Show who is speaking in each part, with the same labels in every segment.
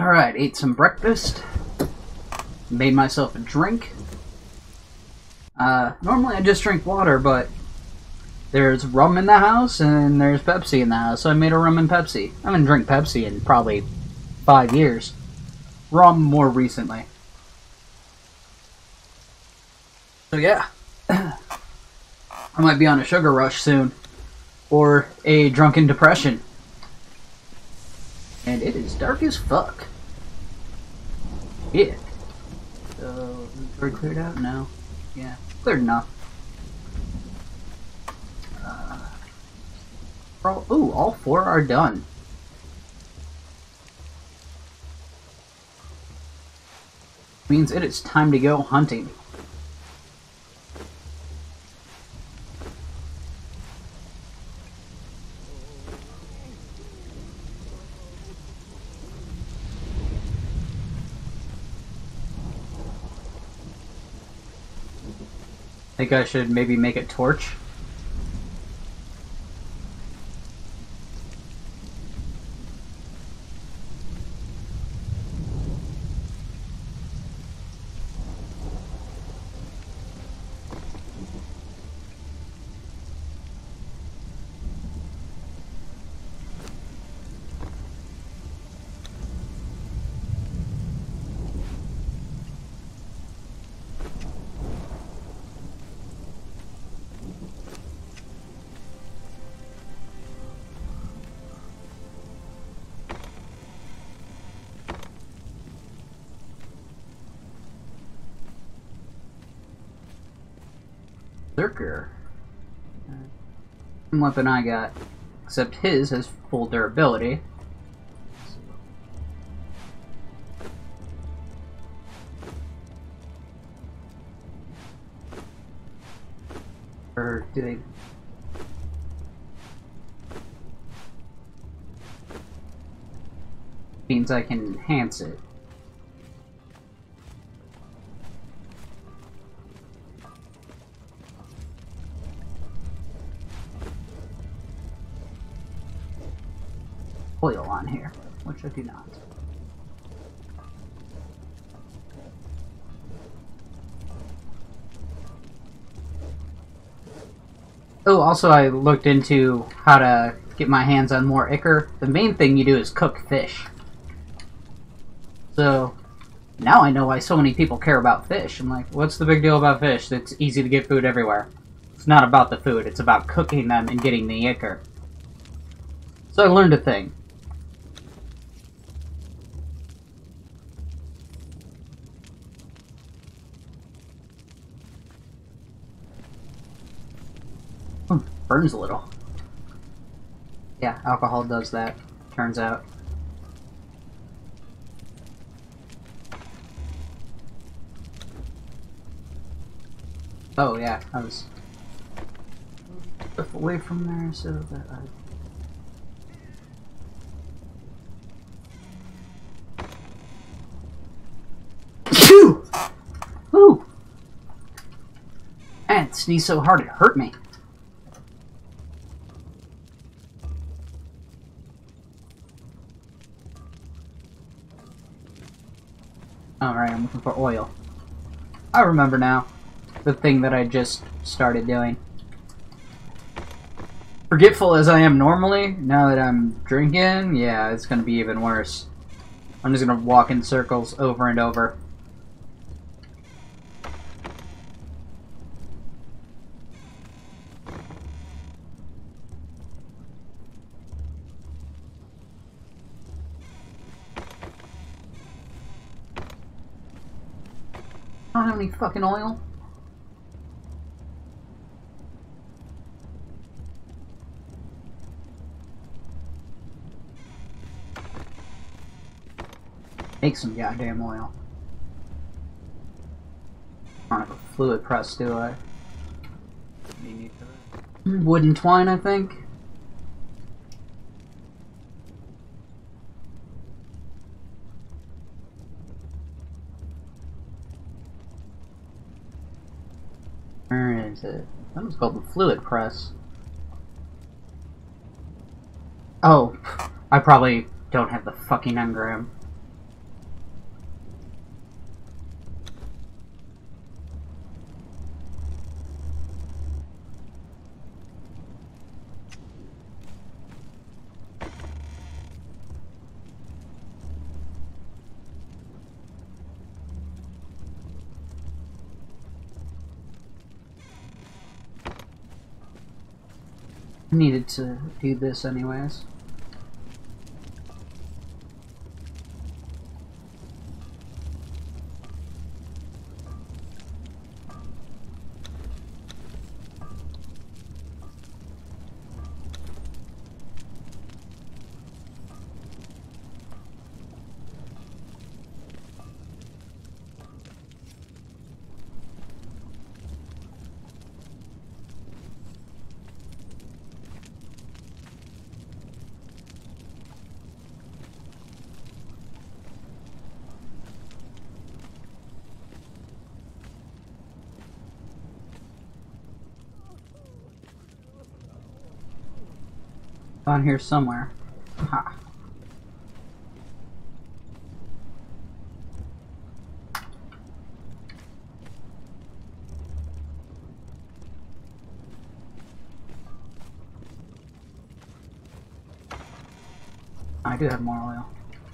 Speaker 1: Alright, ate some breakfast. Made myself a drink. Normally I just drink water, but there's rum in the house and there's Pepsi in the house, so I made a rum and Pepsi. I haven't drank Pepsi in probably 5 years. Rum more recently. So yeah. I might be on a sugar rush soon. Or a drunken depression. And it is dark as fuck. Yeah. So, inventory cleared out? No. Yeah, cleared enough. Ooh, all 4 are done. Means it is time to go hunting. Think I should maybe make a torch? Lurker. Same weapon I got, except his has full durability. Or do they? Means I can enhance it. Oil on here, which I do not. Oh, also I looked into how to get my hands on more ichor. The main thing you do is cook fish. So, now I know why so many people care about fish. I'm like, what's the big deal about fish? It's easy to get food everywhere. It's not about the food, it's about cooking them and getting the ichor. So I learned a thing. Burns a little. Yeah, alcohol does that, turns out. Oh yeah, I was away from there so that I... Phew! Ooh! Man, it sneezed so hard it hurt me. Alright, I'm looking for oil. I remember now. The thing that I just started doing. Forgetful as I am normally, now that I'm drinking, yeah, it's gonna be even worse. I'm just gonna walk in circles over and over. I don't have any fucking oil. Make some goddamn oil. I don't have a fluid press, do I? Wooden twine, I think. Where is it? That was called the fluid press. Oh, I probably don't have the fucking engram. Needed to do this anyways. On here somewhere. Ha. I do have more oil.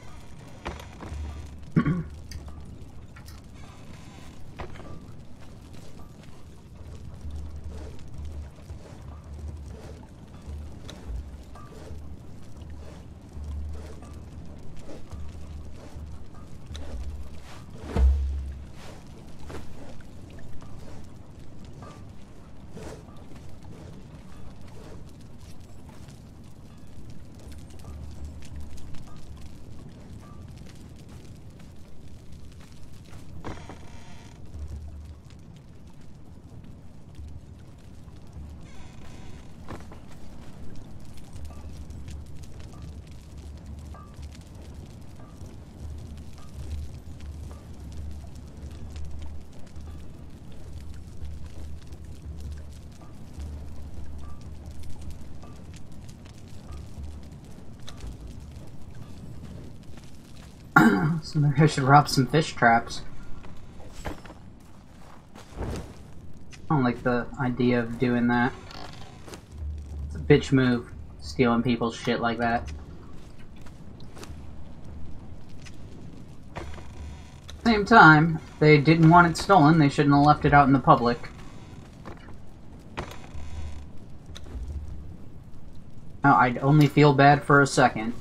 Speaker 1: So maybe I should rob some fish traps. I don't like the idea of doing that. It's a bitch move, stealing people's shit like that. Same time, if they didn't want it stolen, they shouldn't have left it out in the public. Now, I'd only feel bad for a second.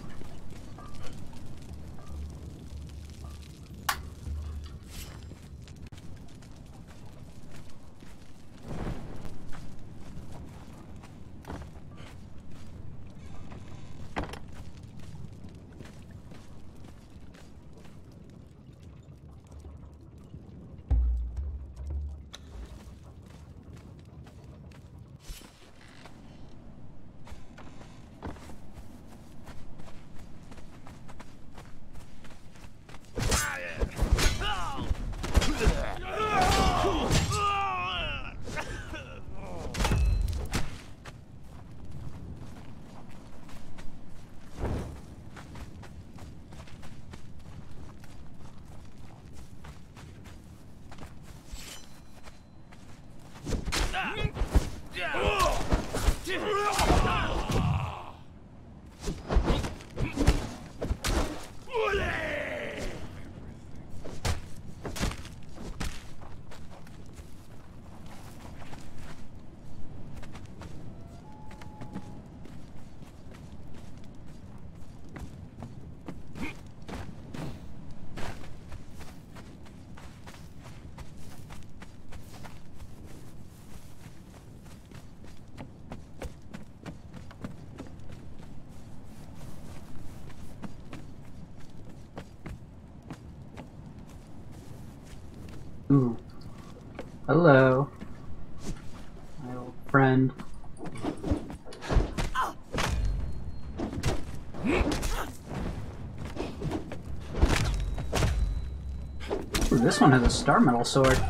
Speaker 1: Ooh. Hello. My old friend. Ooh, this one has a star metal sword.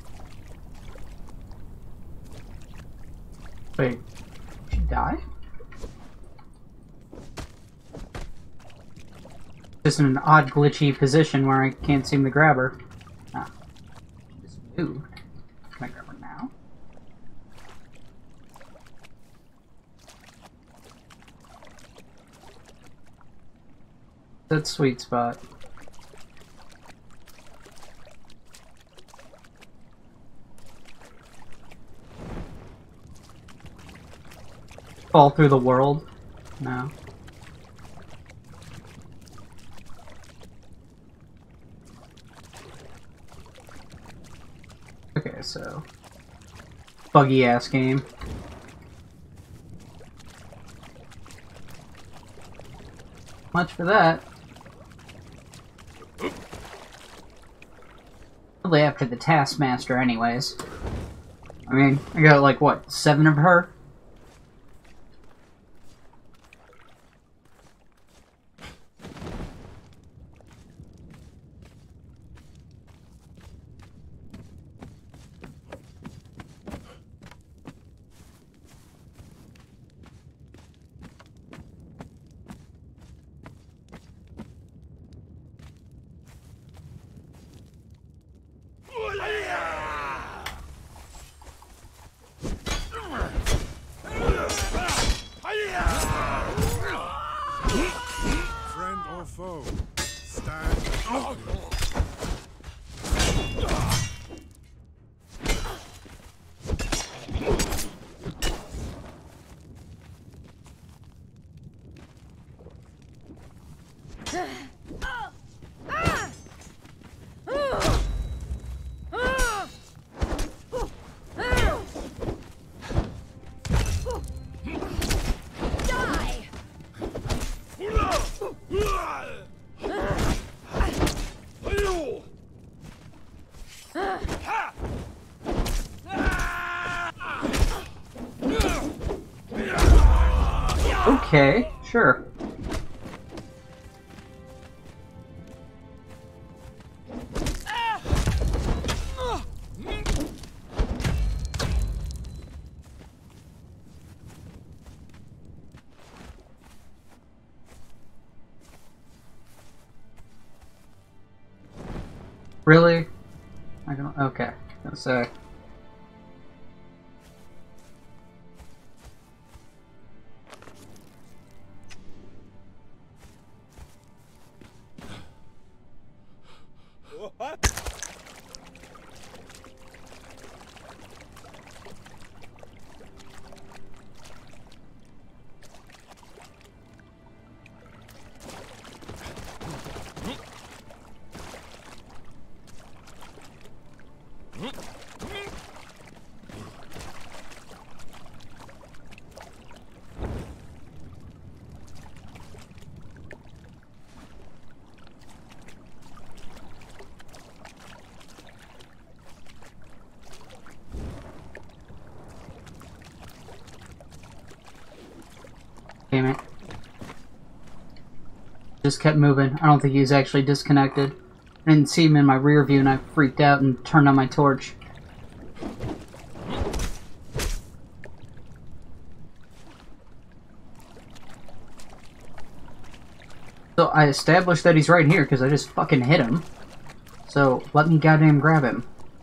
Speaker 1: Wait, did she die? Just in an odd glitchy position where I can't seem to grab her. Ah. Just moved. Can I grab her now? That sweet spot. Fall through the world? No. Okay, so buggy ass game. Much for that. Probably after the Taskmaster anyways. I mean, I got like, what, 7 of her?
Speaker 2: Friend or foe, stand.
Speaker 1: Okay, sure. Really? I don't. Okay. Gonna say. Damn it. Just kept moving. I don't think he was actually disconnected. I didn't see him in my rear view and I freaked out and turned on my torch. So I established that he's right here because I just fucking hit him. So let me goddamn grab him.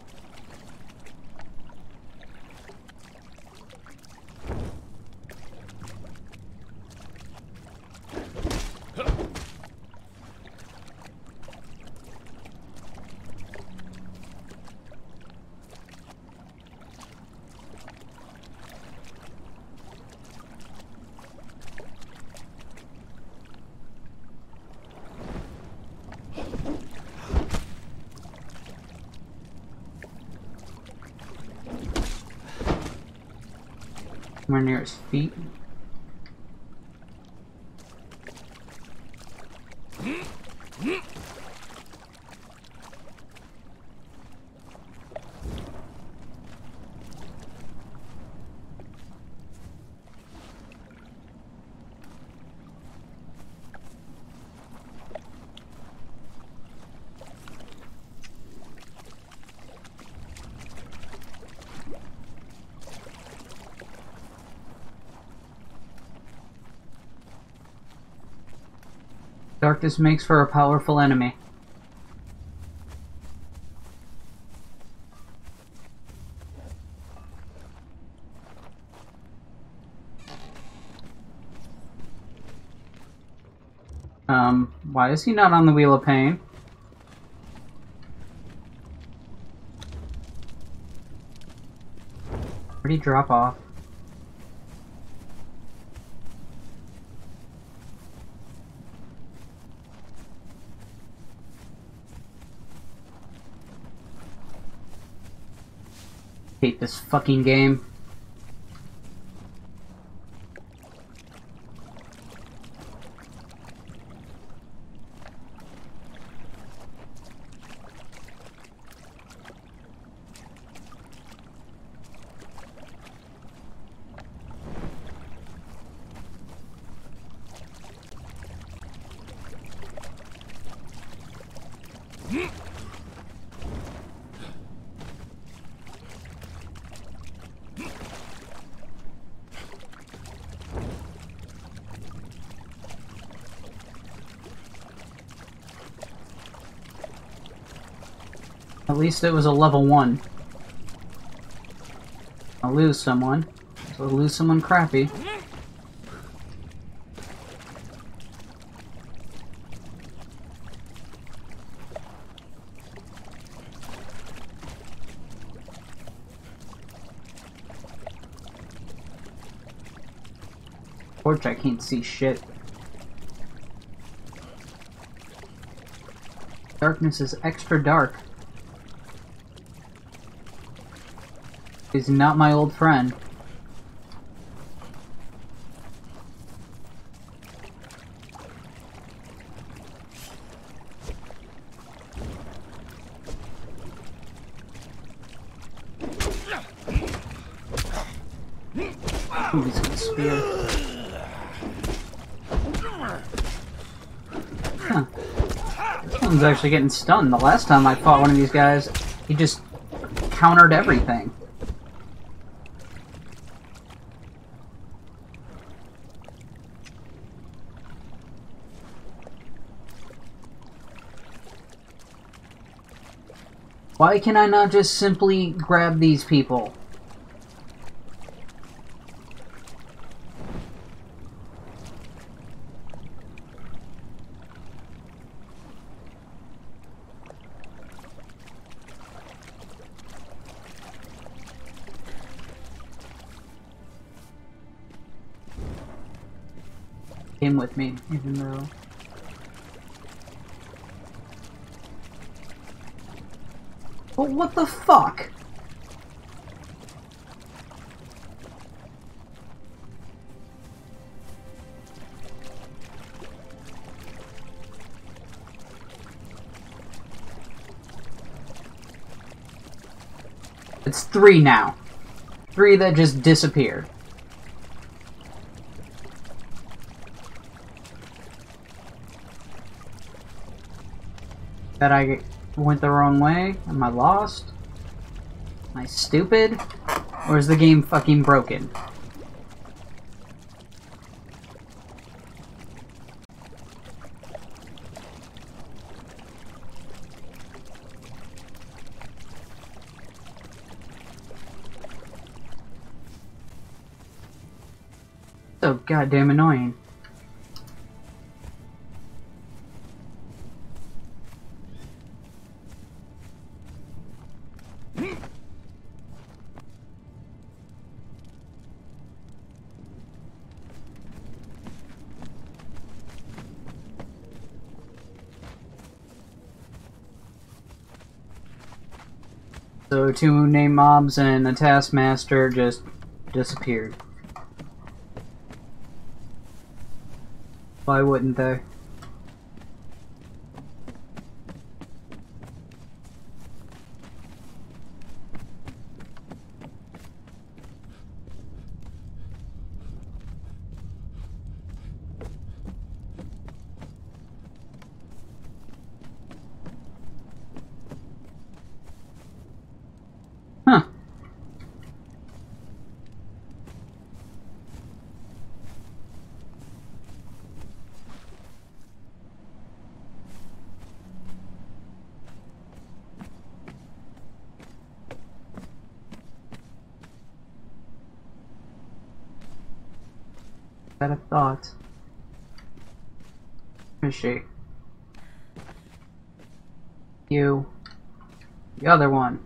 Speaker 1: Somewhere near his feet. Darkness makes for a powerful enemy. Why is he not on the Wheel of Pain? Where'd he drop off? Hate this fucking game. At least it was a level 1. I'll lose someone. So I'll lose someone crappy. Torch, I can't see shit. Darkness is extra dark. He's not my old friend. Ooh, he's got a spear. Huh. This one's actually getting stunned. The last time I fought one of these guys, he just countered everything. Why can I not just simply grab these people? Came with me, even though... But what the fuck? It's 3 now. 3 that just disappeared. That I went the wrong way? Am I lost? Am I stupid? Or is the game fucking broken? So goddamn annoying. So 2 name mobs and a taskmaster just disappeared. Why wouldn't they? Huh. that a thought. Where is she? You. The other one.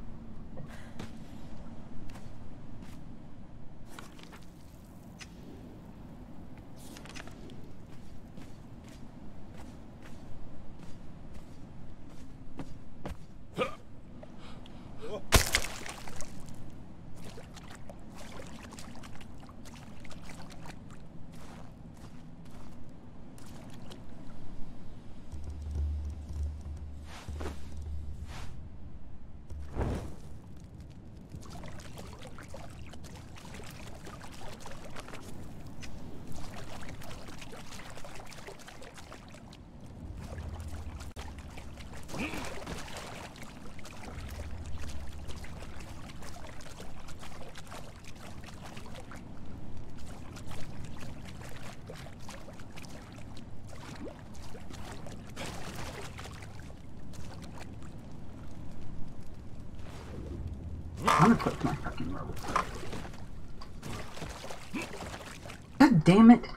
Speaker 1: I'm gonna click my fucking rope. God damn it.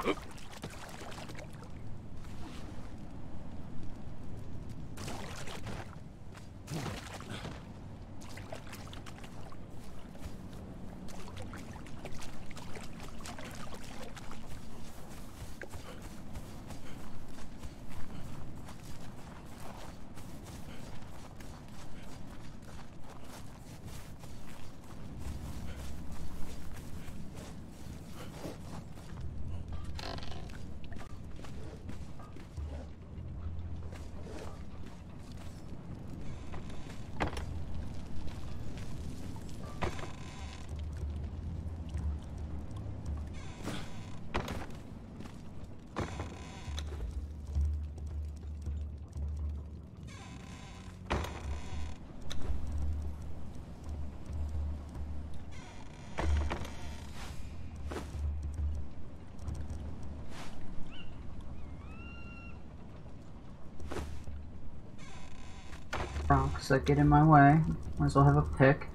Speaker 1: Rocks that get in my way. Might as well have a pick.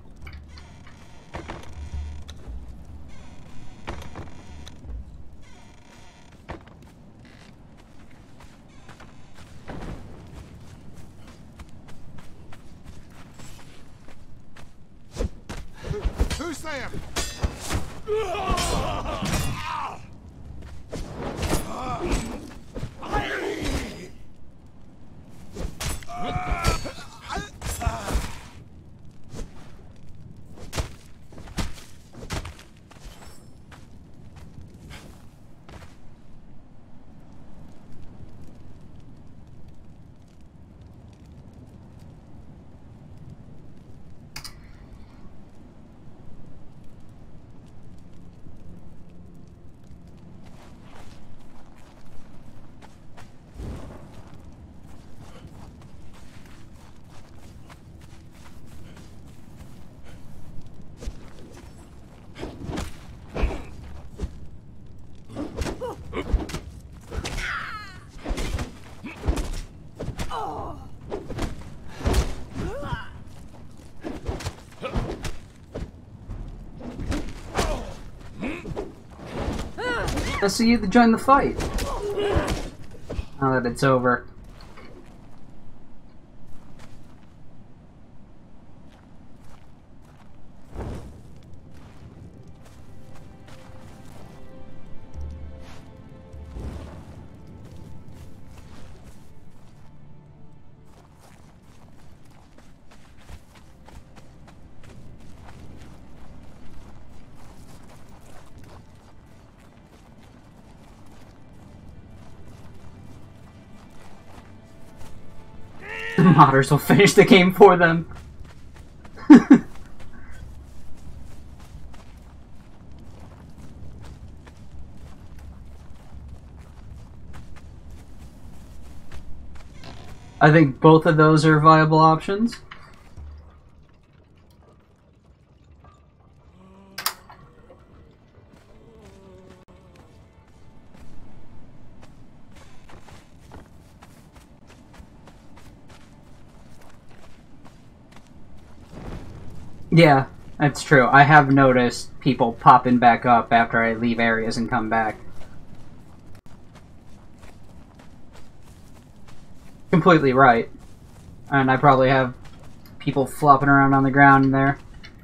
Speaker 2: Who's there?
Speaker 1: I see you join the fight. Now that it's over. The modders will finish the game for them. I think both of those are viable options. Yeah, that's true. I have noticed people popping back up after I leave areas and come back. completely right. And I probably have people flopping around on the ground in there.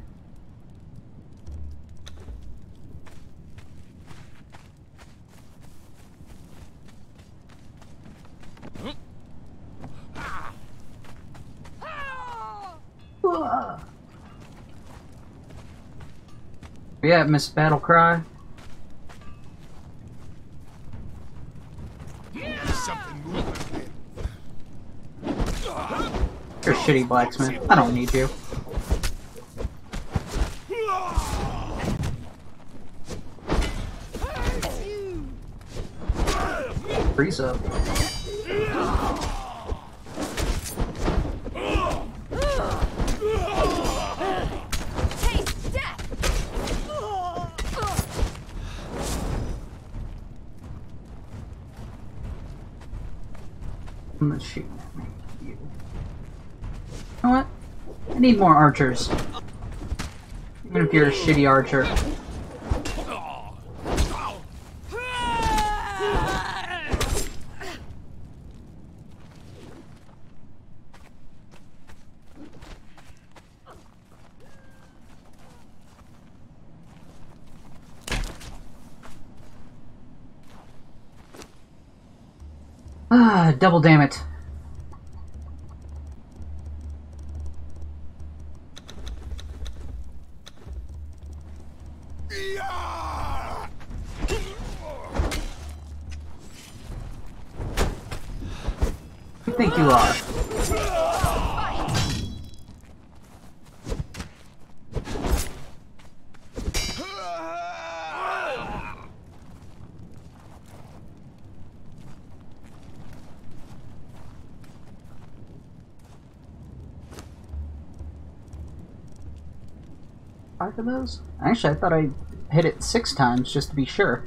Speaker 1: Yeah, Miss Battlecry.
Speaker 2: Something moving.
Speaker 1: You're a shitty blacksmith. I don't need you. Freeze up. I'm not shooting at me. You. You know what? I need more archers. Even if you're a shitty archer. Ah, double damn it. Who do you think you are? Five of those? Actually, I thought I hit it 6 times just to be sure.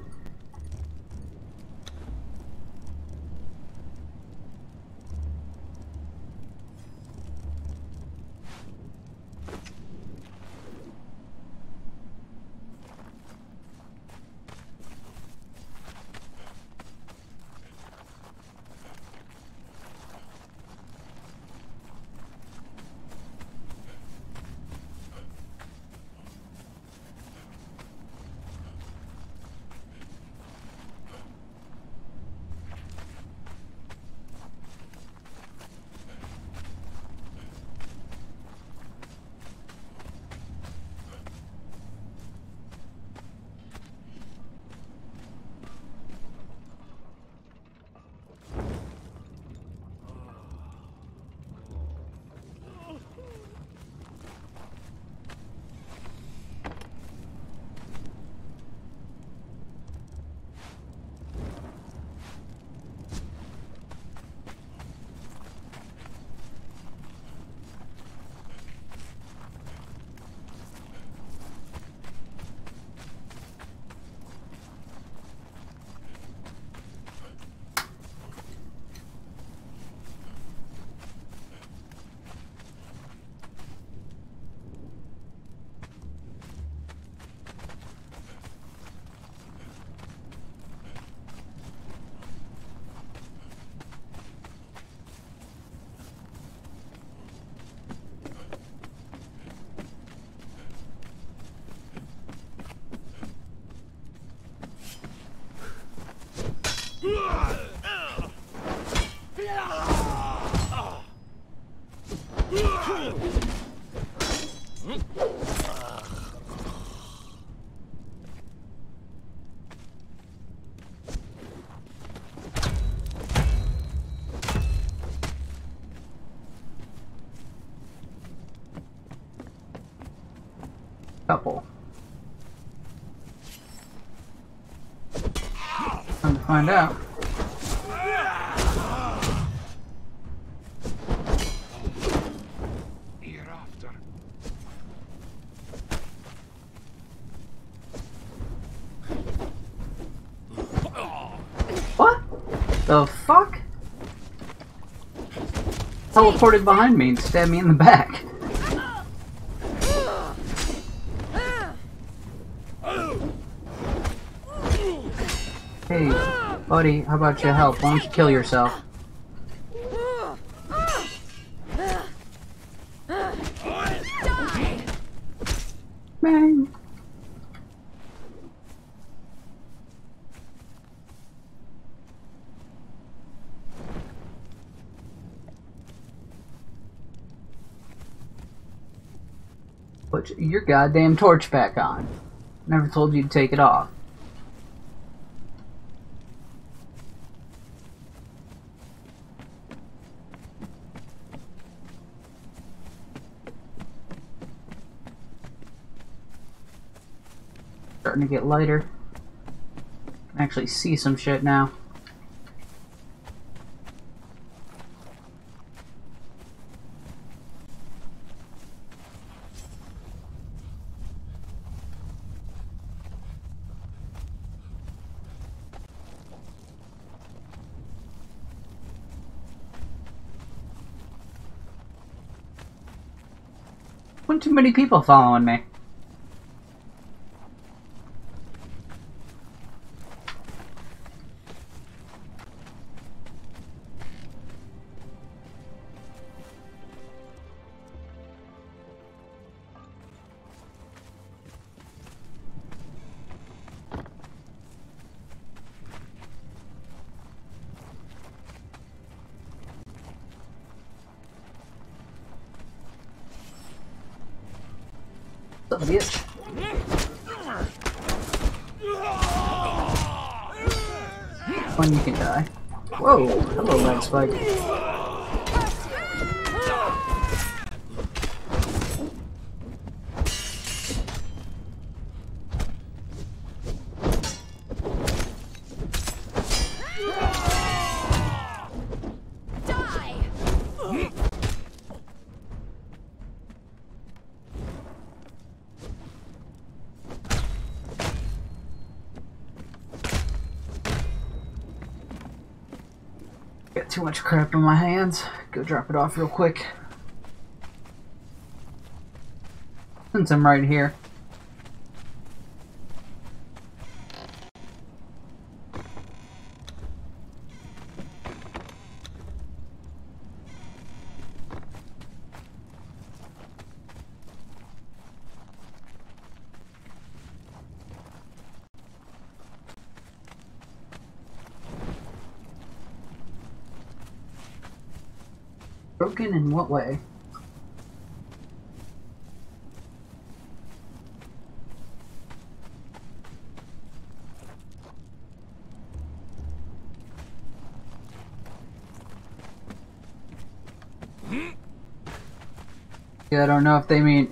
Speaker 1: Couple. Time to find out.
Speaker 2: Hereafter.
Speaker 1: What? The fuck? Teleported behind me and stabbed me in the back. Hey, buddy, how about you help? Why don't you kill yourself? bang. Put your goddamn torch back on. Never told you to take it off. Starting to get lighter. Can actually see some shit now. One too many people following me. Son of a bitch. One you can die. Whoa, hello, Red Spike. Got too much crap on my hands. Go drop it off real quick. Since I'm right here. Broken in what way? Yeah, I don't know if they mean...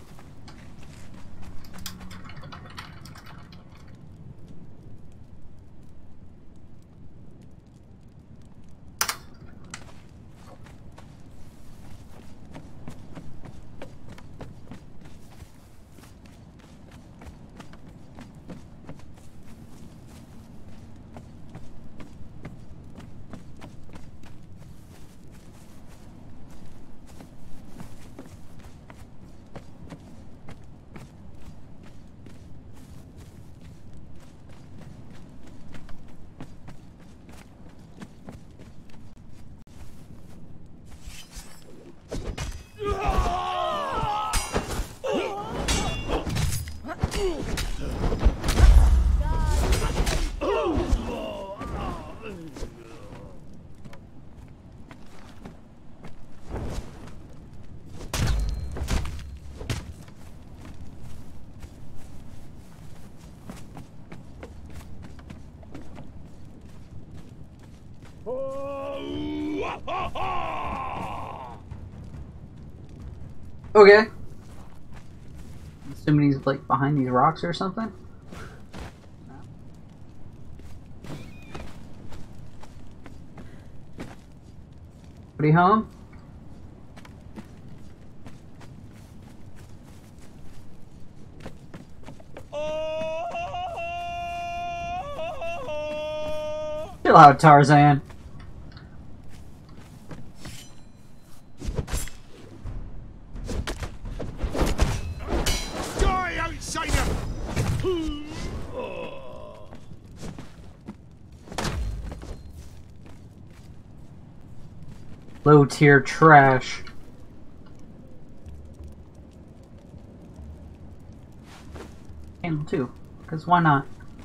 Speaker 1: Okay. Assuming he's like behind these rocks or something. Pretty home? Chill out, Tarzan.
Speaker 2: Die, outsider!
Speaker 1: Low tier trash. candle too, because why not?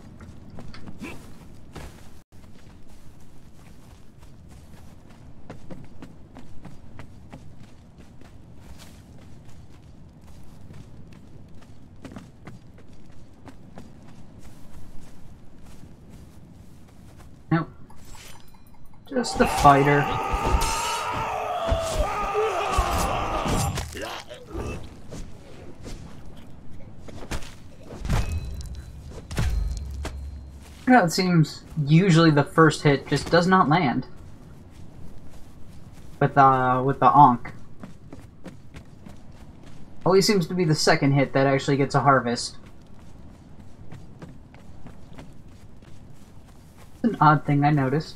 Speaker 1: Nope. Just the fighter. Yeah, it seems usually the first hit just does not land with the Ankh. Always seems to be the second hit that actually gets a harvest. It's an odd thing I noticed.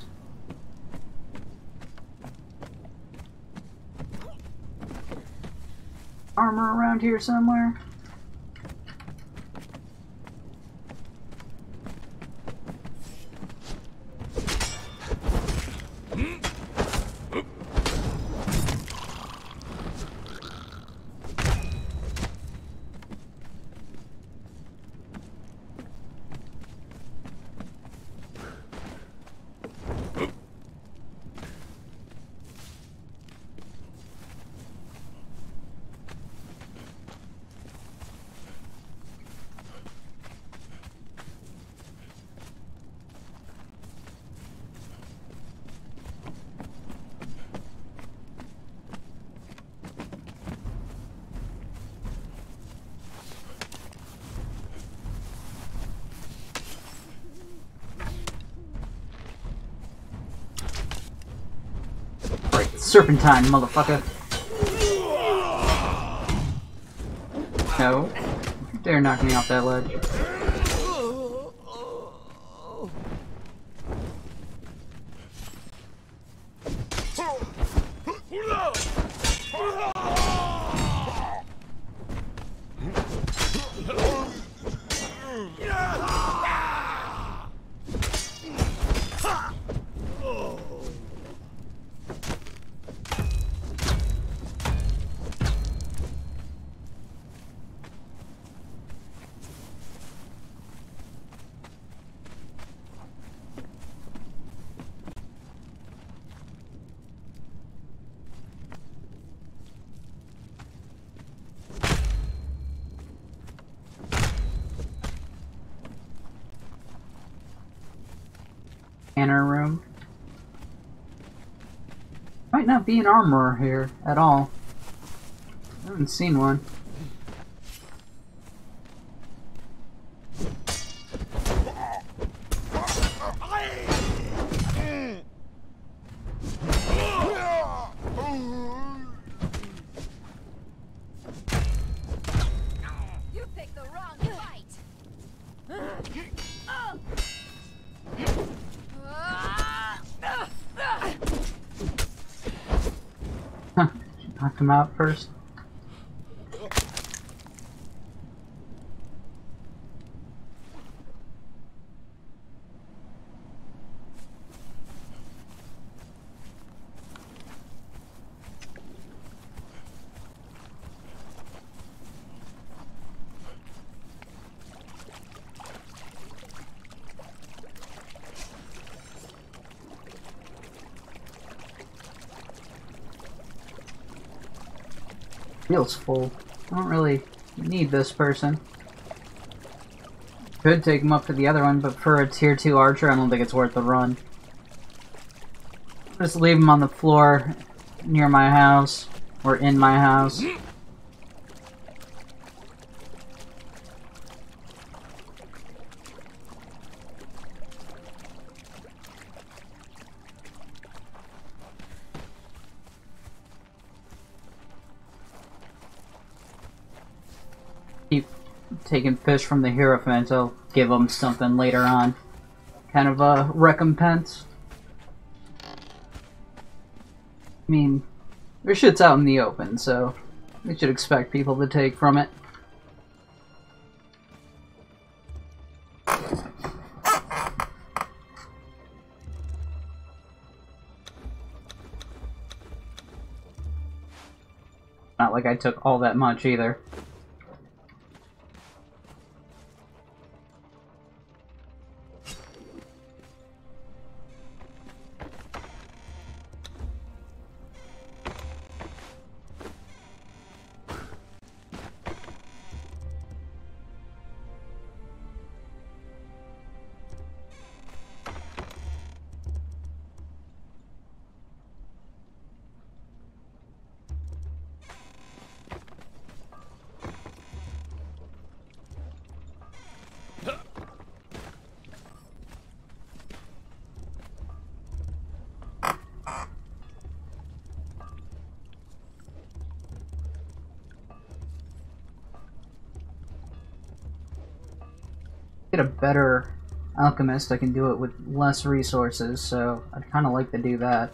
Speaker 1: Armor around here somewhere? Serpentine, motherfucker. No. You dare knock me off that ledge. Scanner room. Might not be an armorer here at all. I haven't seen one.
Speaker 3: You picked the wrong fight.
Speaker 1: Knocked him out first. Feels full. I don't really need this person. Could take him up for the other one, but for a tier 2 archer, I don't think it's worth the run. Just leave him on the floor near my house, or in my house. Keep taking fish from the Hierophant, I'll give them something later on. Kind of a recompense. I mean, their shit's out in the open, so we should expect people to take from it. Not like I took all that much either. get a better alchemist, I can do it with less resources, so I'd kind of like to do that.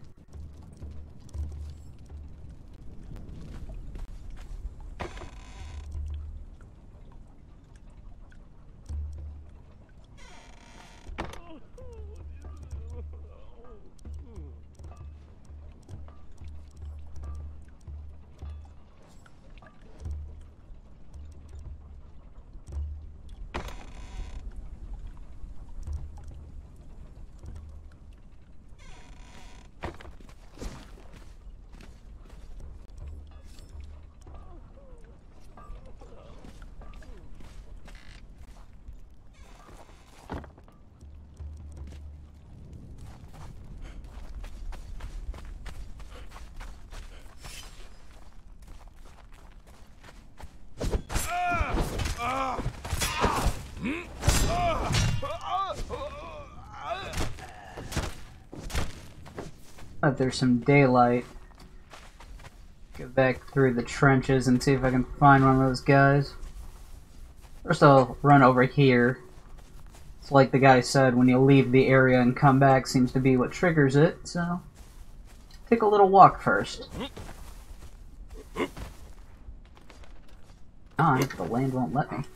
Speaker 1: If there's some daylight, go back through the trenches and see if I can find one of those guys. First I'll run over here. It's like the guy said, when you leave the area and come back seems to be what triggers it, so take a little walk first. The land won't let me.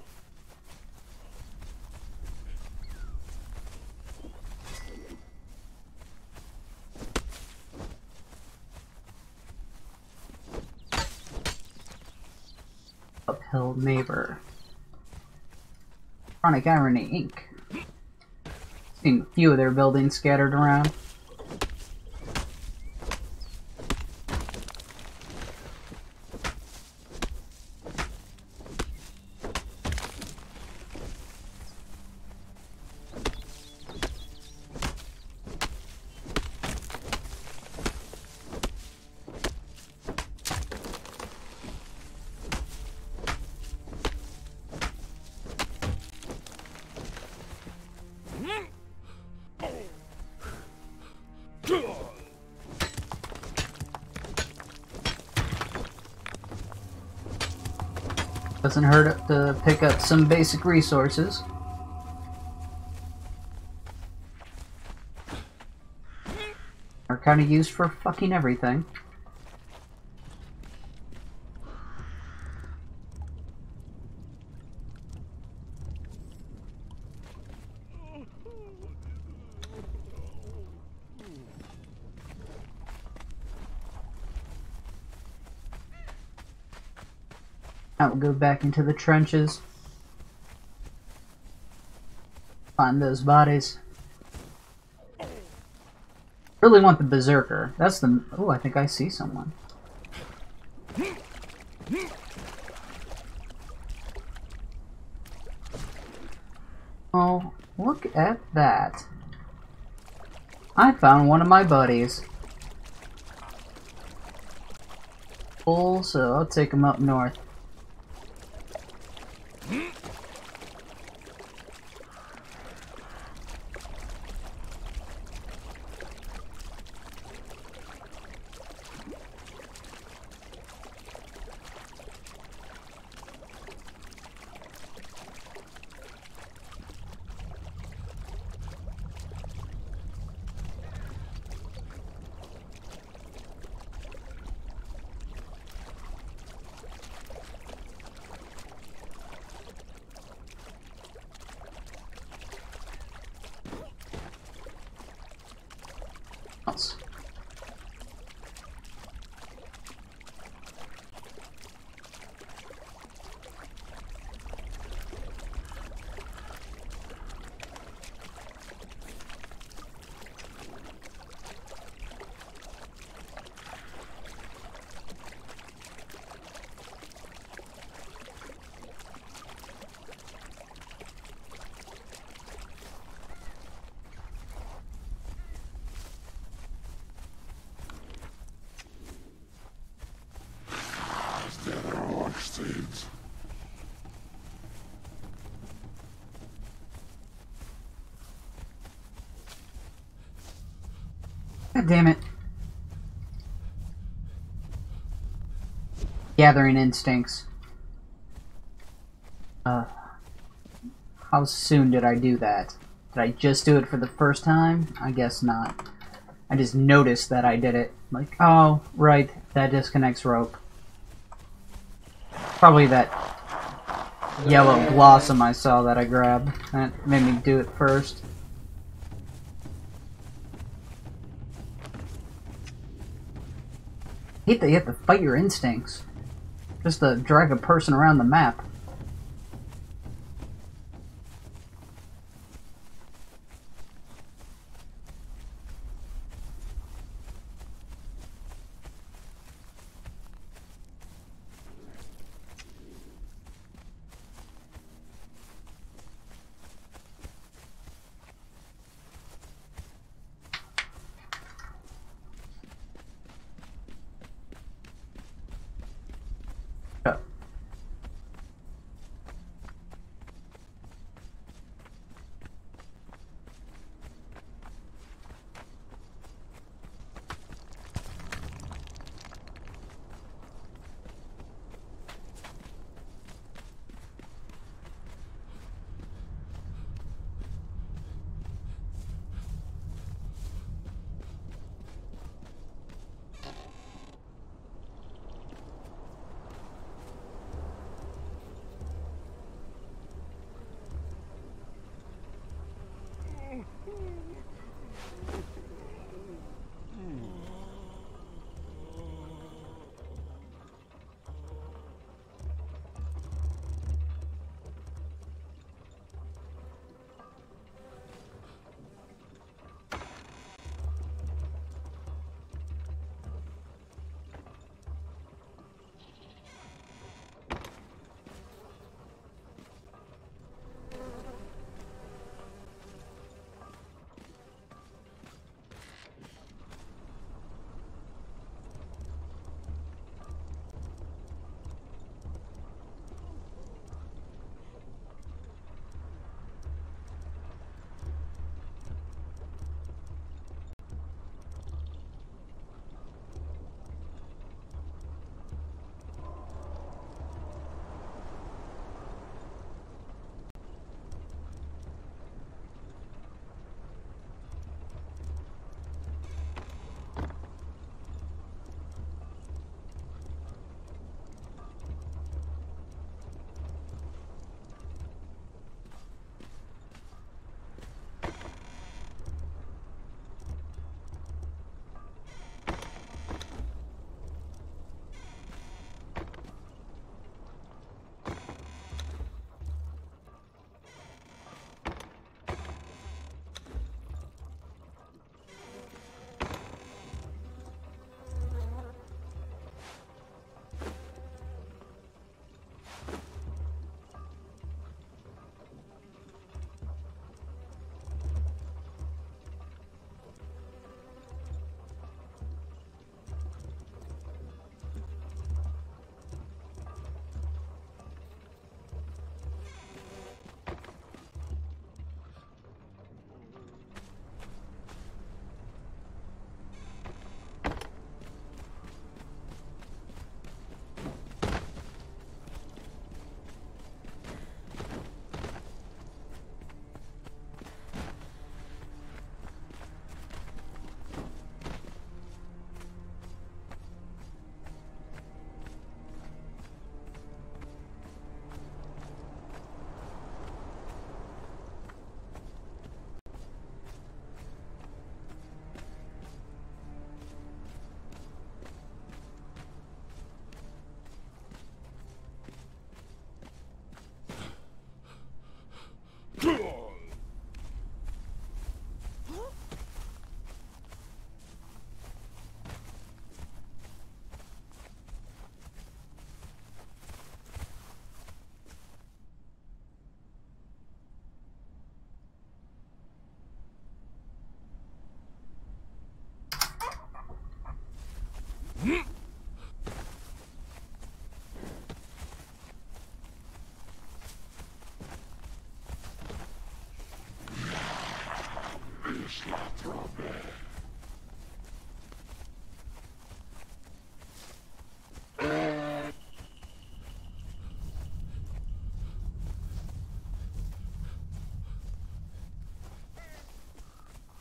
Speaker 1: Uphill Neighbor. Chronic Irony Inc. Seen a few of their buildings scattered around. Doesn't hurt to pick up some basic resources. Are kind of used for fucking everything. I will go back into the trenches. Find those bodies. Really want the Berserker. That's the... Oh, I think I see someone. Oh, look at that. I found one of my buddies. Full, so I'll take him up north. Else. God damn it. Gathering instincts. How How soon did I do that? Did I just do it for the first time? I guess not. I just noticed that I did it. Like, oh, right, that disconnects rope. Probably that yellow blossom I saw that I grabbed. That made me do it first. I hate that you have to fight your instincts just to drag a person around the map.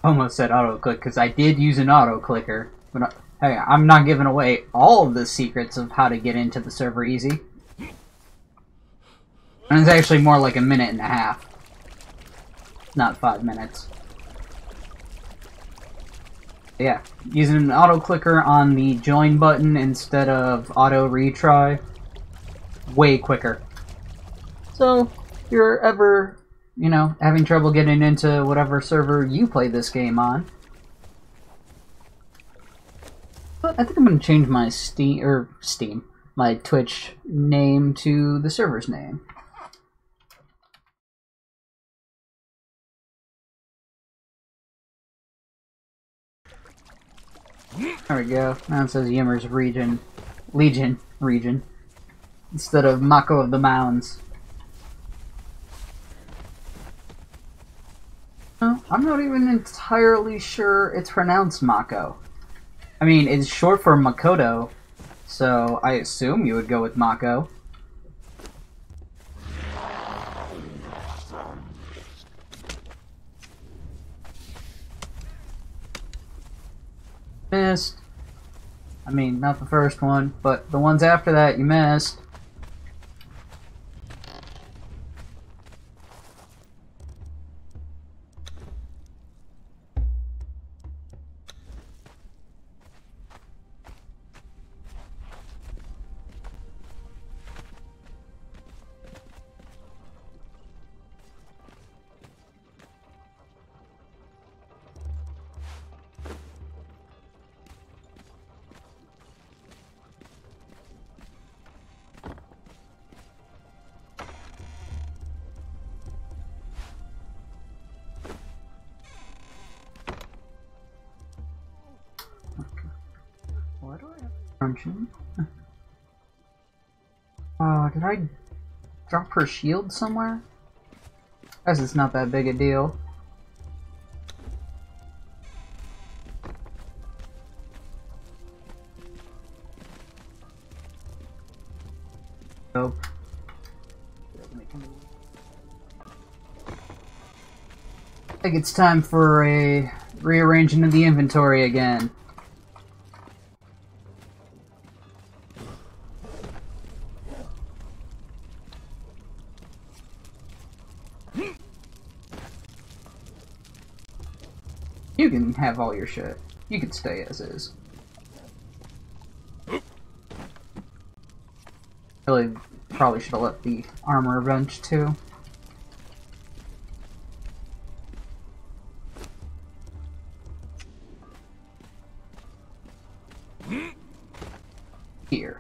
Speaker 1: Almost said auto click because I did use an auto clicker, but hey, I'm not giving away all of the secrets of how to get into the server easy. And it's actually more like a minute and a half, not 5 minutes. Yeah, using an auto clicker on the join button instead of auto retry, way quicker. So, if you're ever, you know, having trouble getting into whatever server you play this game on, but I think I'm going to change my my Twitch name to the server's name. There we go. Now it says Yimmer's Legion region, instead of Mako of the Mounds. No, I'm not even entirely sure it's pronounced Mako. I mean, it's short for Makoto, so I assume you would go with Mako. Missed. I mean, not the first one, but the ones after that you missed. Why do I have crunching? Did I drop her shield somewhere? I guess it's not that big a deal. Nope. I think it's time for a rearranging of the inventory again. You can have all your shit. You can stay as is. Really, probably should have left the armor bench too. Here.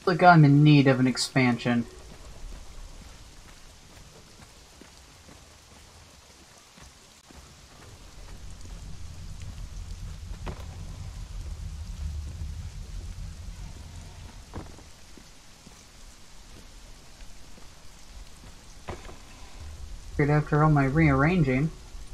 Speaker 1: Like I'm in need of an expansion. After all my rearranging.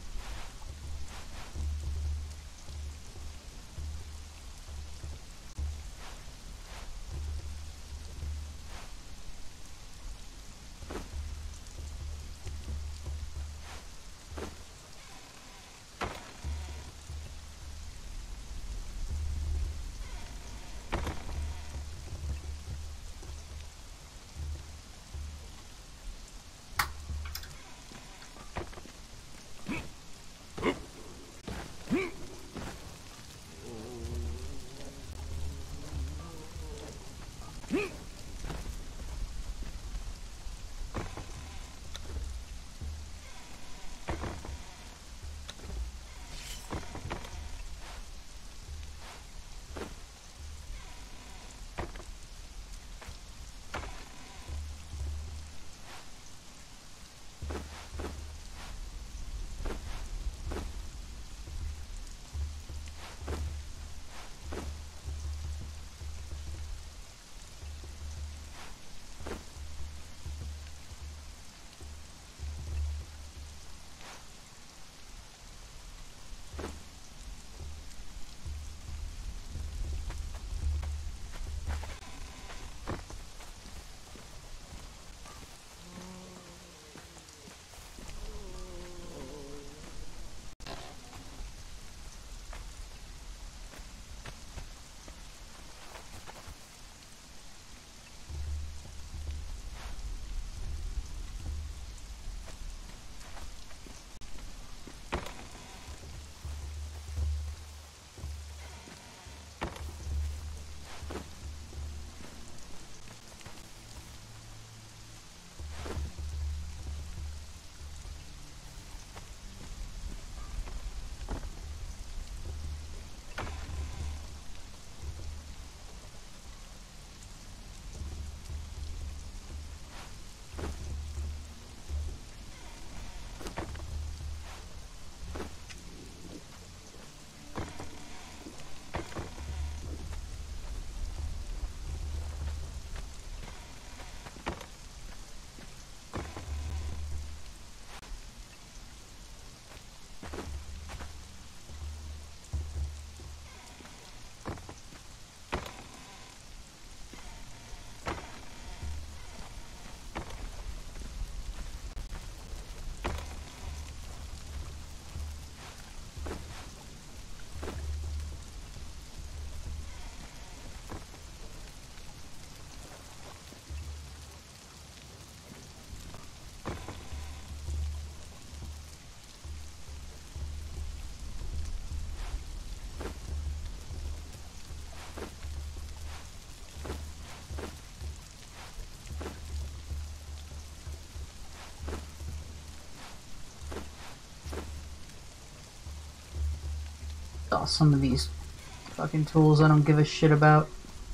Speaker 1: Oh, some of these fucking tools I don't give a shit about.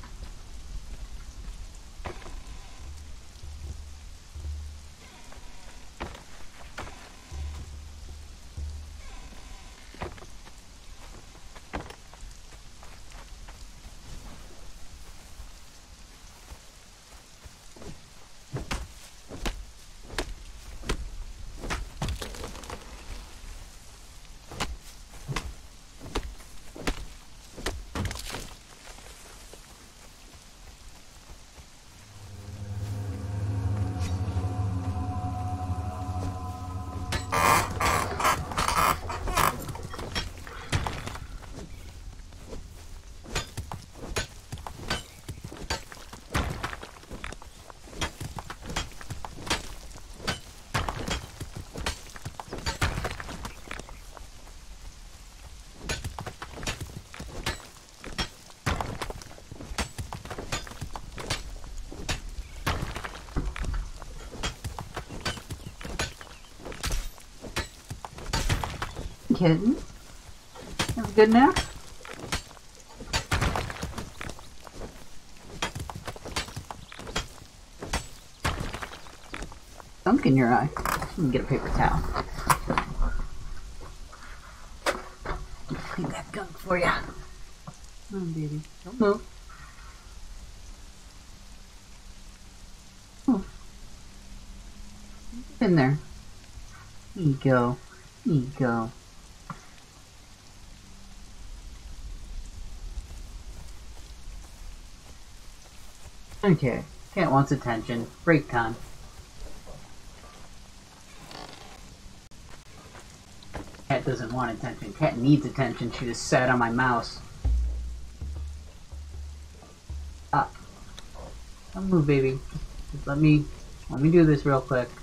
Speaker 1: Kitten? Have a good nap? look in your eye. Let me get a paper towel. Clean that gunk for you. Come on, baby. Don't move. Oh. Get in there. Here you go. Here you go. Okay. Cat wants attention. Break time. Cat doesn't want attention. Cat needs attention. She just sat on my mouse. Ah. Don't move, baby. Just let me do this real quick.